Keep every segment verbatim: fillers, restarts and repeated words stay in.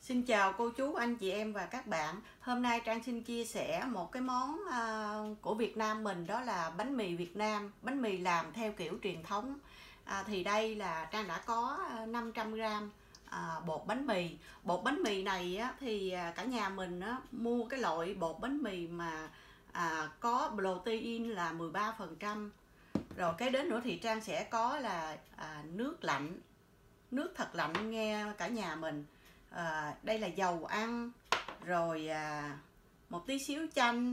Xin chào cô chú, anh chị em và các bạn. Hôm nay Trang xin chia sẻ một cái món à, của Việt Nam mình, đó là bánh mì Việt Nam. Bánh mì làm theo kiểu truyền thống. à, Thì đây là Trang đã có năm trăm gam à, bột bánh mì. Bột bánh mì này á, thì cả nhà mình á, mua cái loại bột bánh mì mà à, có protein là mười ba phần trăm. Rồi cái đến nữa thì Trang sẽ có là à, nước lạnh. Nước thật lạnh nghe cả nhà mình. À, đây là dầu ăn, rồi à, một tí xíu chanh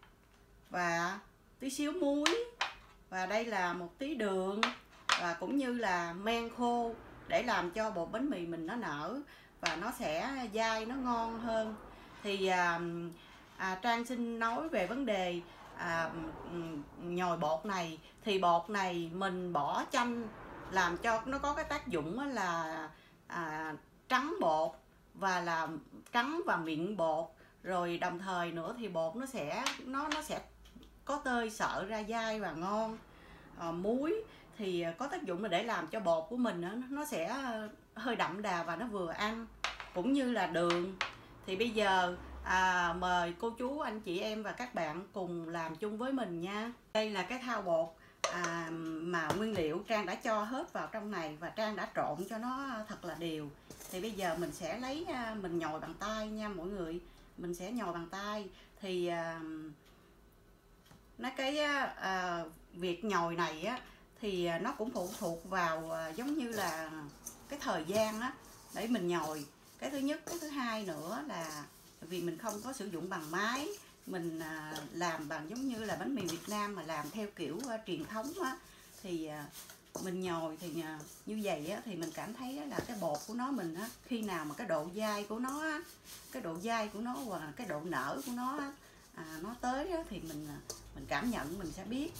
và tí xíu muối, và đây là một tí đường, và cũng như là men khô để làm cho bột bánh mì mình nó nở và nó sẽ dai, nó ngon hơn. Thì à, à, Trang xin nói về vấn đề à, nhồi bột này. Thì bột này mình bỏ chanh làm cho nó có cái tác dụng là à, trắng bột và làm trắng và mịn bột, rồi đồng thời nữa thì bột nó sẽ nó nó sẽ có tơi xợ ra, dai và ngon. à, muối thì có tác dụng là để làm cho bột của mình nó, nó sẽ hơi đậm đà và nó vừa ăn, cũng như là đường. Thì bây giờ à, mời cô chú, anh chị em và các bạn cùng làm chung với mình nha. Đây là cái thao bột à, mà nguyên liệu Trang đã cho hết vào trong này, và Trang đã trộn cho nó thật là đều. Thì bây giờ mình sẽ lấy mình nhồi bằng tay nha mọi người. Mình sẽ nhồi bằng tay. Thì à, nó cái à, việc nhồi này á thì nó cũng phụ thuộc vào à, giống như là cái thời gian á để mình nhồi. Cái thứ nhất, cái thứ hai nữa là vì mình không có sử dụng bằng máy, mình à, làm bằng giống như là bánh mì Việt Nam mà làm theo kiểu à, truyền thống á, thì à, mình nhồi thì à, như vậy á, thì mình cảm thấy là cái bột của nó mình á, khi nào mà cái độ dai của nó á, cái độ dai của nó và cái độ nở của nó á, à, nó tới á, thì mình mình cảm nhận mình sẽ biết.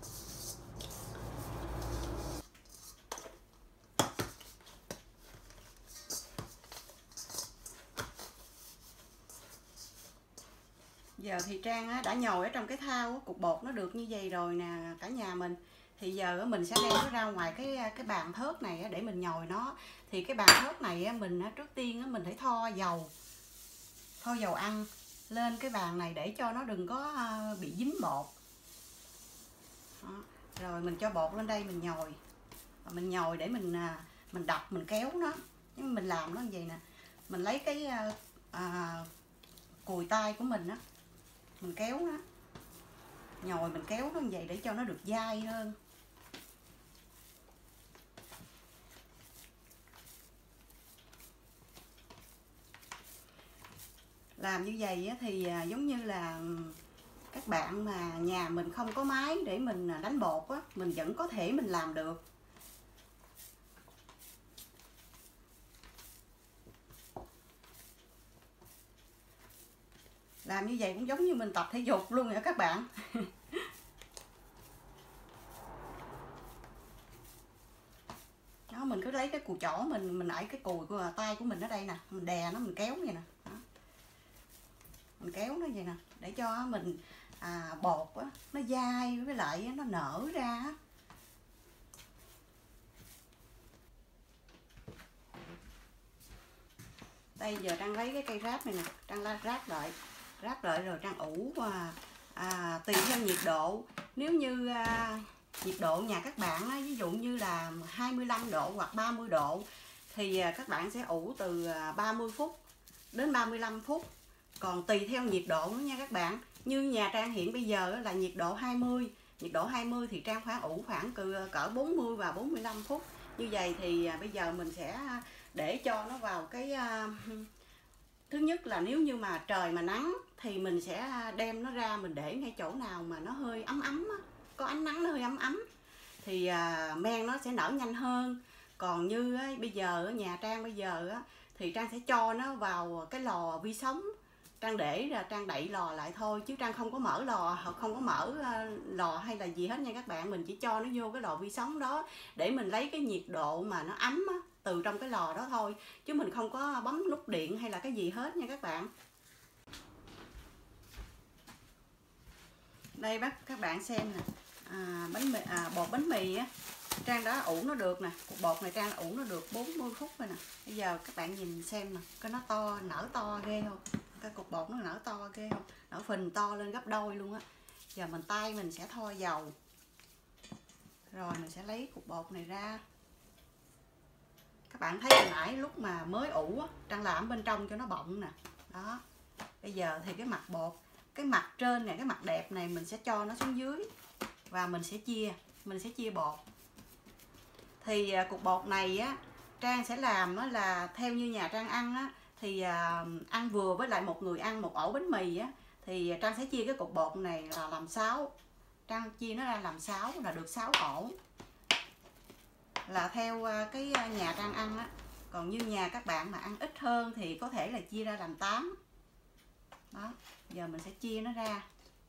Giờ thì Trang đã nhồi ở trong cái thao, cục bột nó được như vậy rồi nè cả nhà mình. Thì giờ mình sẽ đem nó ra ngoài cái cái bàn thớt này để mình nhồi nó. Thì cái bàn thớt này mình trước tiên mình phải thoa dầu, thoa dầu ăn lên cái bàn này để cho nó đừng có bị dính bột. Đó. Rồi mình cho bột lên đây mình nhồi, mình nhồi để mình mình đập, mình kéo nó. Nhưng mình làm nó như vậy nè, mình lấy cái à, cùi tay của mình á, mình kéo nó, nhồi mình kéo nó như vậy để cho nó được dai hơn. Làm như vậy thì giống như là các bạn mà nhà mình không có máy để mình đánh bột á, mình vẫn có thể mình làm được. Làm như vậy cũng giống như mình tập thể dục luôn nha các bạn. Đó, mình cứ lấy cái cùi chỏ mình mình đẩy cái cùi của tay của mình ở đây nè, mình đè nó, mình kéo vậy nè. Đó. Mình kéo nó vậy nè để cho mình à, bột á, nó dai với lại nó nở ra. Đây giờ Trang lấy cái cây ráp này nè, Trang la ráp lại, ráp lại rồi Trang ủ và à, tùy theo nhiệt độ. Nếu như à, nhiệt độ nhà các bạn á, ví dụ như là hai mươi lăm độ hoặc ba mươi độ thì à, các bạn sẽ ủ từ ba mươi phút đến ba mươi lăm phút. Còn tùy theo nhiệt độ nữa nha các bạn. Như nhà Trang hiện bây giờ là nhiệt độ hai mươi, nhiệt độ hai mươi thì Trang khoảng ủ khoảng cỡ bốn mươi và bốn mươi lăm phút. Như vậy thì à, bây giờ mình sẽ để cho nó vào cái uh, thứ nhất là nếu như mà trời mà nắng thì mình sẽ đem nó ra, mình để ngay chỗ nào mà nó hơi ấm ấm á, có ánh nắng nó hơi ấm ấm thì uh, men nó sẽ nở nhanh hơn. Còn như uh, bây giờ nhà Trang bây giờ uh, thì Trang sẽ cho nó vào cái lò vi sóng, Trang để ra, Trang đậy lò lại thôi, chứ Trang không có mở lò, không có mở uh, lò hay là gì hết nha các bạn. Mình chỉ cho nó vô cái lò vi sóng đó để mình lấy cái nhiệt độ mà nó ấm á, từ trong cái lò đó thôi, chứ mình không có bấm nút điện hay là cái gì hết nha các bạn. Đây bác các bạn xem nè, à, bánh mì, à, bột bánh mì á, Trang đã ủ nó được nè, cục bột này Trang đã ủ nó được bốn mươi phút rồi nè. Bây giờ các bạn nhìn xem nè, cái nó to, nở to ghê không? Cái cục bột nó nở to ghê không? Nở phình to lên gấp đôi luôn á. Giờ mình tay mình sẽ thoa dầu. Rồi mình sẽ lấy cục bột này ra. Các bạn thấy hồi nãy lúc mà mới ủ á, Trang làm bên trong cho nó bọng nè. Đó. Bây giờ thì cái mặt bột, cái mặt trên này, cái mặt đẹp này mình sẽ cho nó xuống dưới. Và mình sẽ chia, mình sẽ chia bột. Thì à, cục bột này á, Trang sẽ làm á, là theo như nhà Trang ăn á, thì à, ăn vừa với lại một người ăn một ổ bánh mì á, thì Trang sẽ chia cái cục bột này là làm sáu. Trang chia nó ra làm sáu là được sáu ổ. Là theo à, cái nhà Trang ăn á. Còn như nhà các bạn mà ăn ít hơn thì có thể là chia ra làm tám. Đó, giờ mình sẽ chia nó ra.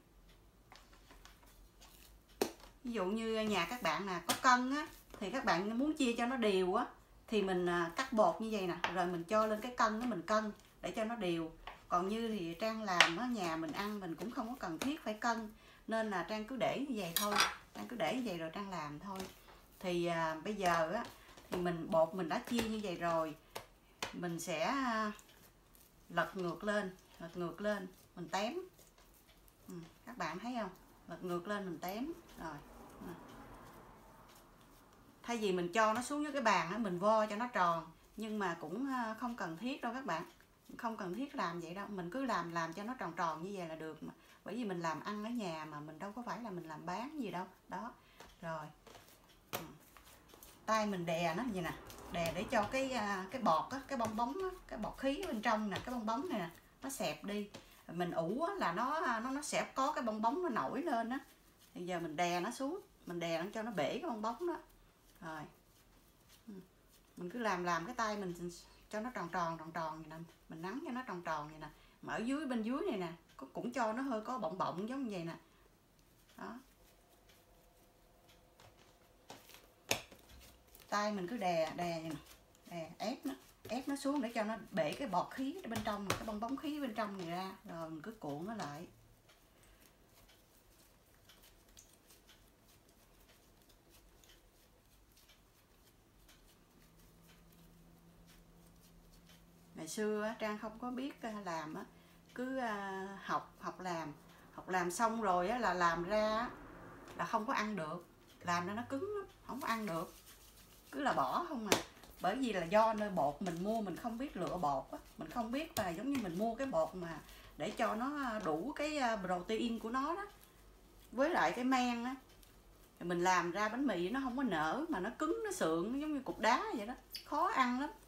Ví dụ như nhà các bạn là có cân á, thì các bạn muốn chia cho nó đều á, thì mình cắt bột như vậy nè, rồi mình cho lên cái cân đó mình cân để cho nó đều. Còn như thì Trang làm á, nhà mình ăn mình cũng không có cần thiết phải cân, nên là Trang cứ để như vậy thôi, Trang cứ để như vậy rồi Trang làm thôi. Thì à, bây giờ á, thì mình bột mình đã chia như vậy rồi, mình sẽ lật ngược lên, lật ngược lên, mình tém. Ừ, các bạn thấy không? Lật ngược lên mình tém rồi. Thay vì mình cho nó xuống với cái bàn á, mình vo cho nó tròn, nhưng mà cũng không cần thiết đâu các bạn, không cần thiết làm vậy đâu, mình cứ làm làm cho nó tròn tròn như vậy là được mà. Bởi vì mình làm ăn ở nhà mà, mình đâu có phải là mình làm bán gì đâu. Đó, rồi ừ. Tay mình đè nó vậy nè, đè để cho cái cái bọt á, cái bong bóng á, cái bọt khí bên trong nè, cái bong bóng này nè, nó xẹp đi. Mình ủ á, là nó nó nó sẽ có cái bong bóng nó nổi lên á. Bây giờ mình đè nó xuống, mình đè nó cho nó bể cái bong bóng đó. Rồi mình cứ làm làm cái tay mình cho nó tròn tròn tròn tròn vậy nè, mình nắn cho nó tròn tròn vậy nè, mà ở dưới bên dưới này nè cũng cho nó hơi có bọng bọng giống như vậy nè. Đó, tay mình cứ đè đè vậy nè, đè ép nó, ép nó xuống để cho nó bể cái bọt khí bên trong, cái bong bóng khí bên trong này ra, rồi mình cứ cuộn nó lại. Ngày xưa Trang không có biết làm á, cứ học học làm, học làm xong rồi á, là làm ra là không có ăn được, làm ra nó cứng lắm, không có ăn được, cứ là bỏ không à. Bởi vì là do nơi bột mình mua mình không biết lựa bột á, mình không biết là giống như mình mua cái bột mà để cho nó đủ cái protein của nó đó, với lại cái men á, mình làm ra bánh mì nó không có nở mà nó cứng, nó sượng, nó giống như cục đá vậy đó, khó ăn lắm.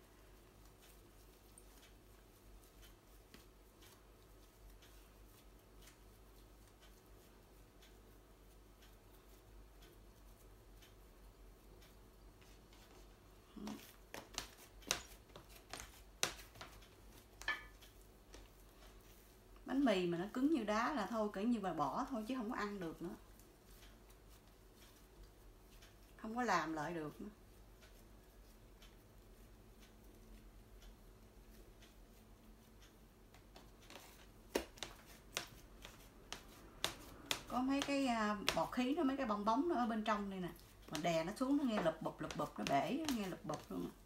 Bánh mì mà nó cứng như đá là thôi, kể như bà bỏ thôi chứ không có ăn được nữa, không có làm lại được nữa. Có mấy cái bọt khí nó, mấy cái bong bóng nó ở bên trong đây nè, mình đè nó xuống nó nghe lụp bụp lụp bụp, nó bể, nó nghe lụp bụp luôn à.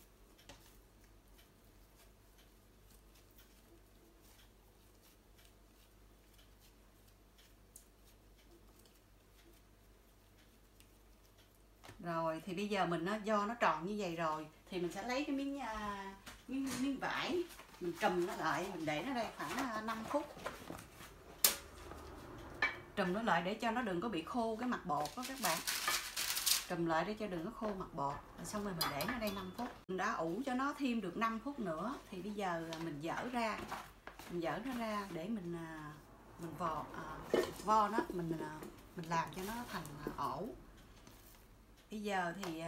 Rồi thì bây giờ mình nó do nó tròn như vậy rồi thì mình sẽ lấy cái miếng uh, miếng, miếng vải, mình trùm nó lại, mình để nó đây khoảng uh, năm phút, trùm nó lại để cho nó đừng có bị khô cái mặt bột đó các bạn, trùm lại để cho đừng có khô mặt bột. Rồi xong rồi mình để nó đây năm phút, mình đã ủ cho nó thêm được năm phút nữa thì bây giờ mình dỡ ra, mình dỡ nó ra để mình uh, mình vò uh, vo nó, mình uh, mình làm cho nó thành uh, ổ. Bây giờ thì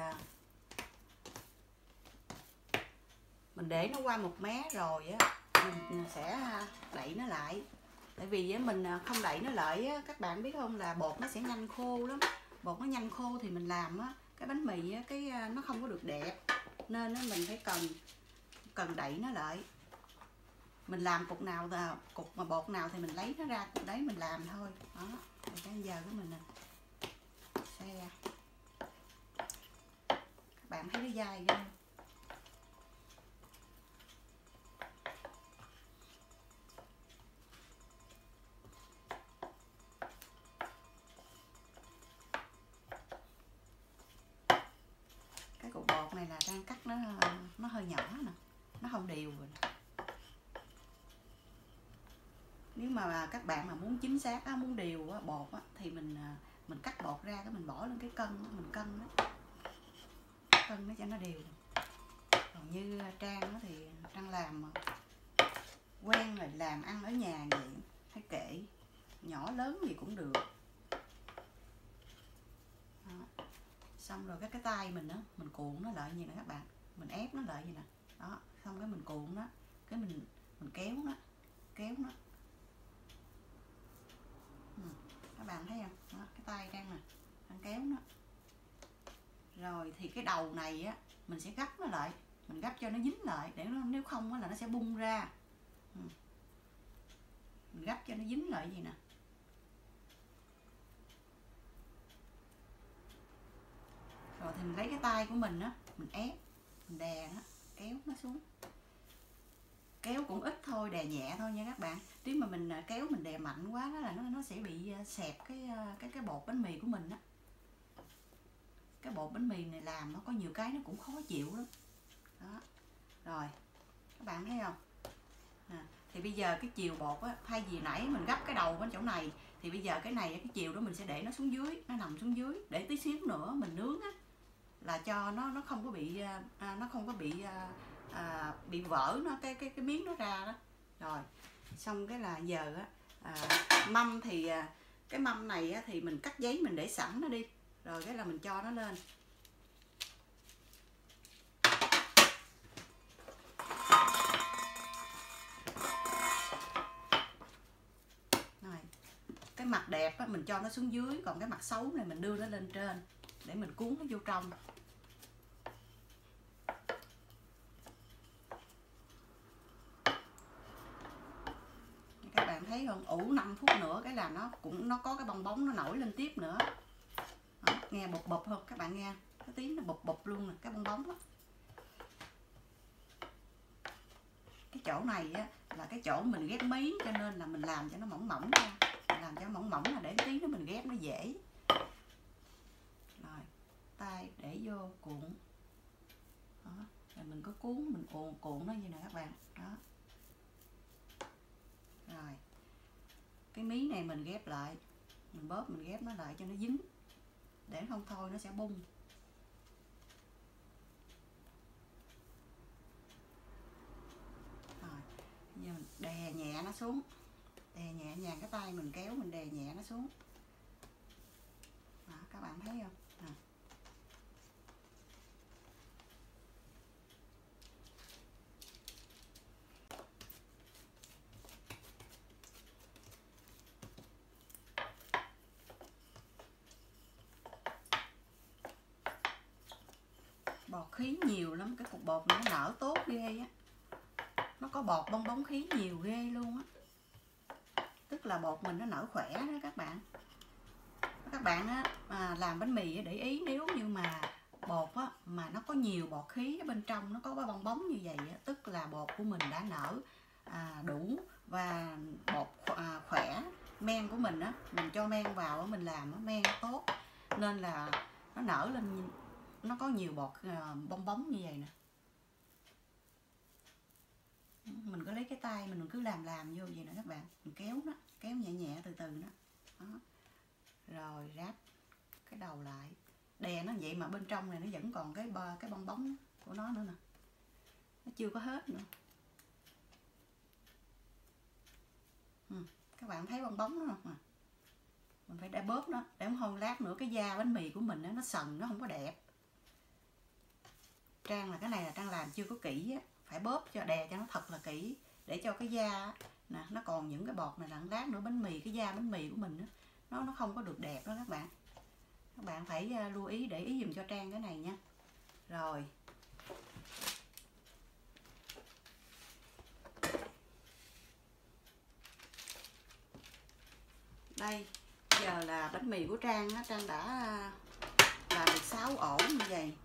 mình để nó qua một mé rồi á, mình sẽ đậy nó lại. Tại vì mình không đậy nó lại á, các bạn biết không, là bột nó sẽ nhanh khô lắm. Bột nó nhanh khô thì mình làm á, cái bánh mì á, cái nó không có được đẹp. Nên á, mình phải cần cần đậy nó lại. Mình làm cục nào, cục mà bột nào thì mình lấy nó ra, cục đấy mình làm thôi. Đó, bây giờ của mình nè, xe bạn thấy nó dai ghê. Cái cục bột này là Trang cắt nó nó hơi nhỏ nè, nó không đều rồi nè. Nếu mà các bạn mà muốn chính xác á, muốn đều á, bột á, thì mình mình cắt bột ra cái mình bỏ lên cái cân mình cân nó cân nó cho nó đều. Còn như Trang đó thì Trang làm quen rồi, làm ăn ở nhà vậy hay kệ, nhỏ lớn gì cũng được. Đó. Xong rồi cái cái tay mình á, mình cuộn nó lại như nè các bạn, mình ép nó lại như nè. Đó, xong cái mình cuộn nó, cái mình mình kéo nó, kéo nó. Ừ. Các bạn thấy không? Đó, cái tay Trang nè, Trang kéo nó. Rồi thì cái đầu này á mình sẽ gấp nó lại, mình gấp cho nó dính lại, để nó, nếu không á là nó sẽ bung ra. Ừ. Mình gấp cho nó dính lại gì nè. Rồi thì mình lấy cái tay của mình á, mình ép, mình đè nó, kéo nó xuống. Kéo cũng ít thôi, đè nhẹ thôi nha các bạn. Nếu mà mình kéo mình đè mạnh quá đó là nó nó sẽ bị xẹp cái cái cái bột bánh mì của mình á. Cái bột bánh mì này làm nó có nhiều cái nó cũng khó chịu lắm. Đó. Rồi, các bạn thấy không? À, thì bây giờ cái chiều bột á, thay vì nãy mình gấp cái đầu bên chỗ này, thì bây giờ cái này cái chiều đó mình sẽ để nó xuống dưới, nó nằm xuống dưới, để tí xíu nữa mình nướng á, là cho nó nó không có bị à, nó không có bị à, à, bị vỡ nó cái cái cái miếng nó ra đó. Rồi xong cái là giờ á, à, mâm thì à, cái mâm này á, thì mình cắt giấy mình để sẵn nó đi, rồi cái là mình cho nó lên. Rồi cái mặt đẹp á, mình cho nó xuống dưới, còn cái mặt xấu này mình đưa nó lên trên để mình cuốn nó vô trong. Các bạn thấy không, ủ năm phút nữa cái là nó cũng nó có cái bong bóng nó nổi lên tiếp nữa. Đó, nghe bụp bụp không các bạn, nghe cái tiếng nó bụp bụp luôn nè, cái bong bóng đó. Cái chỗ này á là cái chỗ mình ghép miếng, cho nên là mình làm cho nó mỏng mỏng ra, mình làm cho nó mỏng mỏng là để tí nữa mình ghép nó dễ. Rồi tay để vô cuộn. Đó, rồi mình có cuốn mình cuộn cuộn nó như này các bạn. Đó. Rồi cái mí này mình ghép lại, mình bóp mình ghép nó lại cho nó dính, để không thôi nó sẽ bung. Rồi giờ mình đè nhẹ nó xuống, đè nhẹ nhàng cái tay mình kéo mình đè nhẹ nó xuống. Đó, các bạn thấy không? À. Bọt khí nhiều lắm, cái cục bột này nó nở tốt ghê á, nó có bọt bong bóng khí nhiều ghê luôn á, tức là bột mình nó nở khỏe đó các bạn. Các bạn á, à, làm bánh mì để ý, nếu như mà bột á, mà nó có nhiều bọt khí ở bên trong, nó có cái bong bóng như vậy á, tức là bột của mình đã nở à, đủ và bột à, khỏe. Men của mình á, mình cho men vào mình làm á, men tốt nên là nó nở lên, nó có nhiều bọt à, bong bóng như vậy nè. Mình cứ lấy cái tay mình, mình cứ làm làm vô vậy nè các bạn, mình kéo nó, kéo nhẹ nhẹ từ từ đó, đó. Rồi ráp cái đầu lại, đè nó vậy mà bên trong này nó vẫn còn cái bơ, cái bong bóng của nó nữa nè, nó chưa có hết nữa. Ừ, các bạn thấy bong bóng nó không? Mình phải để bóp nó, để không lát nữa cái da bánh mì của mình nó sần, nó không có đẹp. Trang là cái này là Trang làm chưa có kỹ á, phải bóp cho đè cho nó thật là kỹ, để cho cái da nè, nó còn những cái bọt này, lặng lát nữa bánh mì, cái da bánh mì của mình á, nó nó không có được đẹp đó các bạn. Các bạn phải lưu ý, để ý dùm cho Trang cái này nha. Rồi đây, giờ là bánh mì của Trang á, Trang đã làm được sáu ổ như vậy.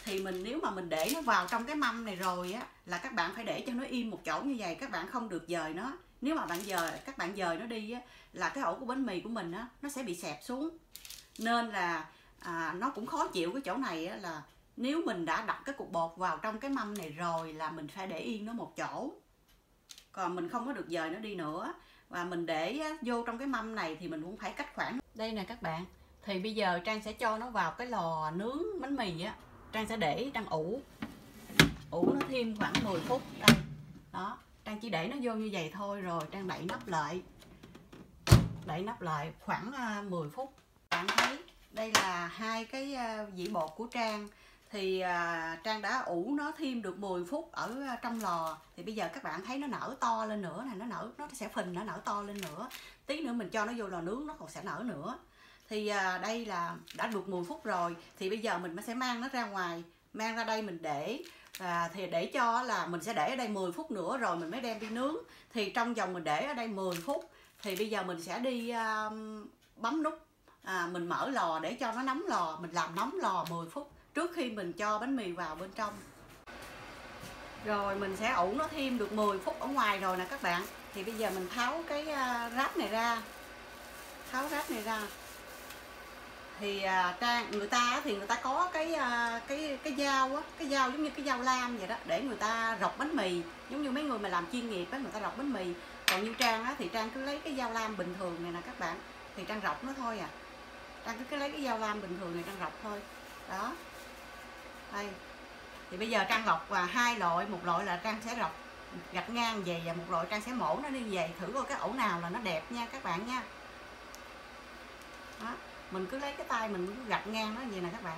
thì mình nếu mà mình để nó vào trong cái mâm này rồi á là các bạn phải để cho nó im một chỗ như vậy, các bạn không được dời nó. Nếu mà bạn dời các bạn dời nó đi á là cái ổ của bánh mì của mình á nó sẽ bị xẹp xuống. Nên là à, nó cũng khó chịu cái chỗ này á, là nếu mình đã đặt cái cục bột vào trong cái mâm này rồi là mình phải để yên nó một chỗ, còn mình không có được dời nó đi nữa. Và mình để á, vô trong cái mâm này thì mình cũng phải cách khoảng. Đây nè các bạn, thì bây giờ Trang sẽ cho nó vào cái lò nướng bánh mì á. Trang sẽ để Trang ủ ủ nó thêm khoảng mười phút. Đây đó, Trang chỉ để nó vô như vậy thôi, rồi Trang đậy nắp lại đậy nắp lại khoảng mười phút. Bạn thấy đây là hai cái dĩ bột của Trang, thì Trang đã ủ nó thêm được mười phút ở trong lò. Thì bây giờ các bạn thấy nó nở to lên nữa này, nó nở nó sẽ phình, nó nở to lên nữa. Tí nữa mình cho nó vô lò nướng nó còn sẽ nở nữa. Thì đây là đã được mười phút rồi, thì bây giờ mình sẽ mang nó ra ngoài, mang ra đây mình để. À, thì để cho là mình sẽ để ở đây mười phút nữa rồi mình mới đem đi nướng. Thì trong vòng mình để ở đây mười phút thì bây giờ mình sẽ đi uh, bấm nút, à, mình mở lò để cho nó nóng lò, mình làm nóng lò mười phút trước khi mình cho bánh mì vào bên trong. Rồi mình sẽ ủ nó thêm được mười phút ở ngoài rồi nè các bạn. Thì bây giờ mình tháo cái uh, ráp này ra, tháo ráp này ra. Thì uh, người ta thì người ta có cái uh, cái cái dao á, cái dao giống như cái dao lam vậy đó, để người ta rọc bánh mì, giống như mấy người mà làm chuyên nghiệp á, người ta rọc bánh mì. Còn như Trang á thì Trang cứ lấy cái dao lam bình thường này nè các bạn, thì Trang rọc nó thôi à. Trang cứ, cứ lấy cái dao lam bình thường này Trang rọc thôi. Đó. Đây. Thì bây giờ Trang lọc và hai loại, một loại là Trang sẽ rọc gạch ngang về, và một loại Trang sẽ mổ nó đi về, thử coi cái ổ nào là nó đẹp nha các bạn nha. Đó. Mình cứ lấy cái tay mình cứ gạch ngang nó vậy nè các bạn.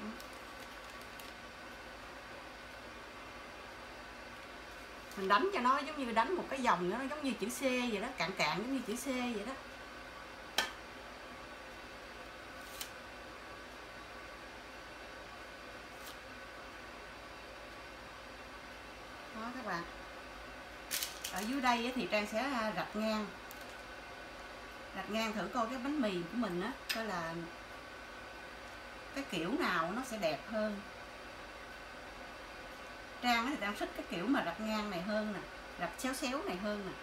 Mình đánh cho nó giống như đánh một cái vòng, nó giống như chữ C vậy đó, cạn cạn giống như chữ C vậy đó. Đó các bạn. Ở dưới đây thì Trang sẽ rạch ngang. Rạch ngang thử coi cái bánh mì của mình á, coi là cái kiểu nào nó sẽ đẹp hơn. Trang thì Trang thích cái kiểu mà rạch ngang này hơn nè, rạch xéo xéo này hơn nè.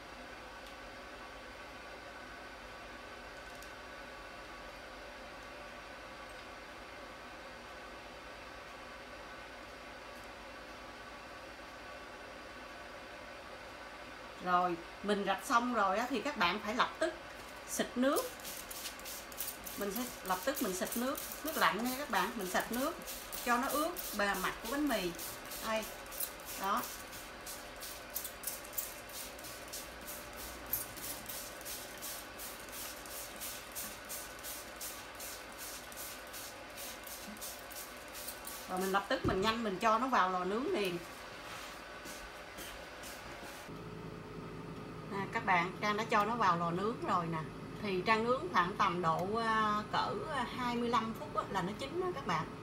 Rồi mình rạch xong rồi á, thì các bạn phải lập tức xịt nước. Mình sẽ lập tức mình xịt nước, nước lạnh nha các bạn, mình xịt nước cho nó ướt bề mặt của bánh mì. Đây. Đó. Rồi mình lập tức mình nhanh mình cho nó vào lò nướng liền. À, các bạn, Trang đã cho nó vào lò nướng rồi nè. Thì Trang nướng khoảng tầm độ uh, cỡ hai mươi lăm phút là nó chín đó các bạn.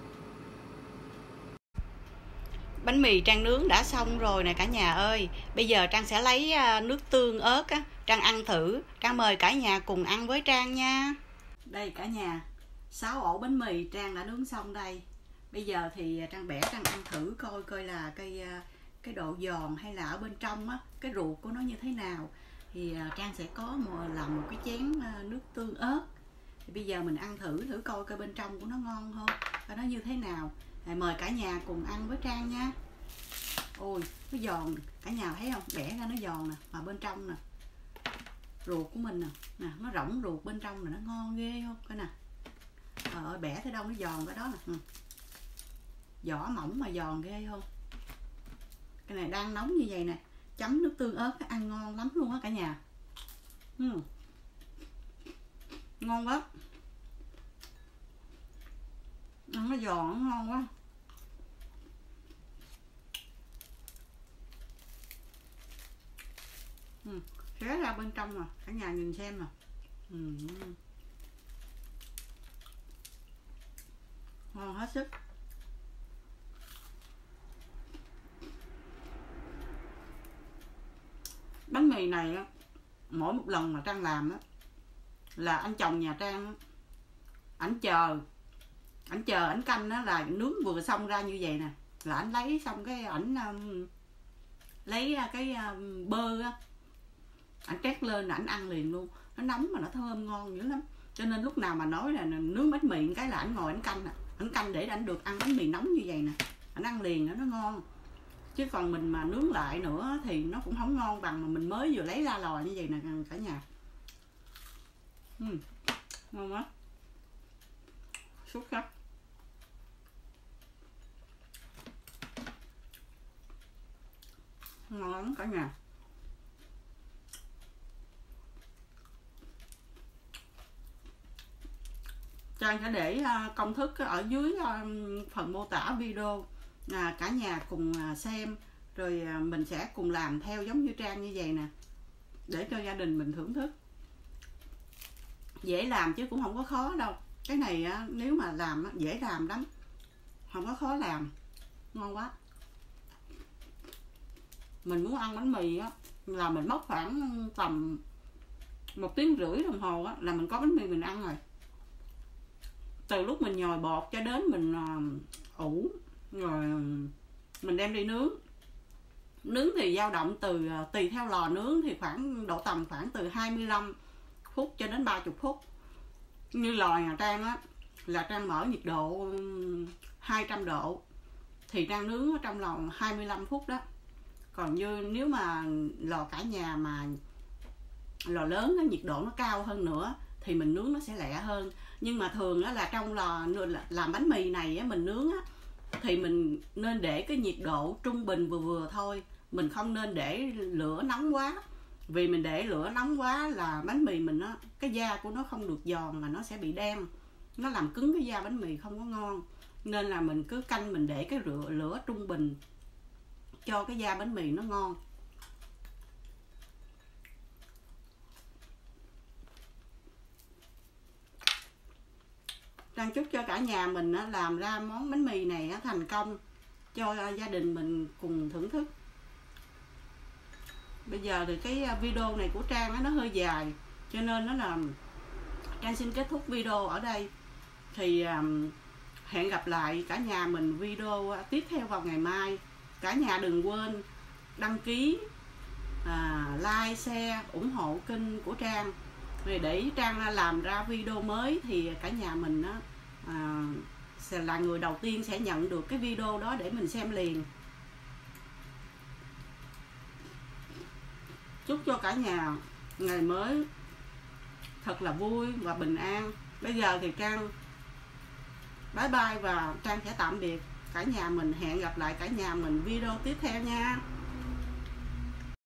Bánh mì Trang nướng đã xong rồi nè cả nhà ơi. Bây giờ Trang sẽ lấy uh, nước tương ớt á, Trang ăn thử. Trang mời cả nhà cùng ăn với Trang nha. Đây cả nhà, sáu ổ bánh mì Trang đã nướng xong đây. Bây giờ thì Trang bẻ Trang ăn thử coi coi là cái uh, cái độ giòn hay là ở bên trong á, cái ruột của nó như thế nào. Thì uh, Trang sẽ có một, làm một cái chén uh, nước tương ớt. Thì bây giờ mình ăn thử thử coi coi bên trong của nó ngon không, coi nó như thế nào. Thì mời cả nhà cùng ăn với Trang nha. Ôi nó giòn, cả nhà thấy không, bẻ ra nó giòn nè, mà bên trong nè ruột của mình nè, nè nó rỗng ruột bên trong nè, nó ngon ghê không, coi nè. Trời ơi, bẻ tới đâu nó giòn cái đó nè. Ừ. Vỏ mỏng mà giòn ghê không. Cái này đang nóng như vậy nè, chấm nước tương ớt ăn ngon lắm luôn á cả nhà. Ừ. Ngon quá, nó giòn, nó ngon quá. Ừ. Xé ra bên trong nè, cả nhà nhìn xem nè. Ừ. Ngon hết sức. Bánh mì này á, mỗi một lần mà Trang làm á là anh chồng nhà Trang á, ảnh chờ ảnh chờ ảnh canh đó là nướng vừa xong ra như vậy nè, là ảnh lấy xong cái ảnh um, lấy cái um, bơ á, ảnh trét lên là ảnh ăn liền luôn, nó nóng mà nó thơm ngon dữ lắm. Cho nên lúc nào mà nói là nướng bánh mì cái là ảnh ngồi ảnh canh nè, ảnh canh để ảnh được ăn bánh mì nóng như vậy nè, ảnh ăn liền đó, nó ngon. Chứ còn mình mà nướng lại nữa thì nó cũng không ngon bằng mà mình mới vừa lấy ra lò như vậy nè cả nhà. uhm, ngon quá, sốt sắc. Ngon lắm cả nhà. Trang sẽ để công thức ở dưới phần mô tả video, à, cả nhà cùng xem rồi mình sẽ cùng làm theo giống như Trang như vậy nè, để cho gia đình mình thưởng thức. Dễ làm chứ cũng không có khó đâu. Cái này á, nếu mà làm á, dễ làm lắm, không có khó làm, ngon quá. Mình muốn ăn bánh mì á là mình mất khoảng tầm một tiếng rưỡi đồng hồ á, là mình có bánh mì mình ăn rồi. Từ lúc mình nhồi bột cho đến mình uh, ủ rồi mình đem đi nướng. Nướng thì dao động từ uh, tùy theo lò nướng thì khoảng độ tầm khoảng từ hai mươi lăm phút cho đến ba mươi phút. Như lò nhà Trang á là Trang mở nhiệt độ hai trăm độ thì Trang nướng ở trong lò hai mươi lăm phút đó. Còn như nếu mà lò cả nhà mà lò lớn á, nhiệt độ nó cao hơn nữa thì mình nướng nó sẽ lẹ hơn. Nhưng mà thường á, là trong lò làm bánh mì này á, mình nướng á, thì mình nên để cái nhiệt độ trung bình vừa vừa thôi. Mình không nên để lửa nóng quá. Vì mình để lửa nóng quá là bánh mì mình á, cái da của nó không được giòn mà nó sẽ bị đen, nó làm cứng cái da bánh mì không có ngon. Nên là mình cứ canh mình để cái lửa, lửa trung bình cho cái da bánh mì nó ngon. Trang chúc cho cả nhà mình làm ra món bánh mì này thành công cho gia đình mình cùng thưởng thức. Bây giờ thì cái video này của Trang nó hơi dài, cho nên nó là Trang xin kết thúc video ở đây. Thì hẹn gặp lại cả nhà mình video tiếp theo vào ngày mai. Cả nhà đừng quên đăng ký, à, like, share, ủng hộ kênh của Trang để Trang làm ra video mới thì cả nhà mình á, à, sẽ là người đầu tiên sẽ nhận được cái video đó để mình xem liền. Chúc cho cả nhà ngày mới thật là vui và bình an. Bây giờ thì Trang bye bye và Trang sẽ tạm biệt cả nhà mình. Hẹn gặp lại cả nhà mình video tiếp theo nha.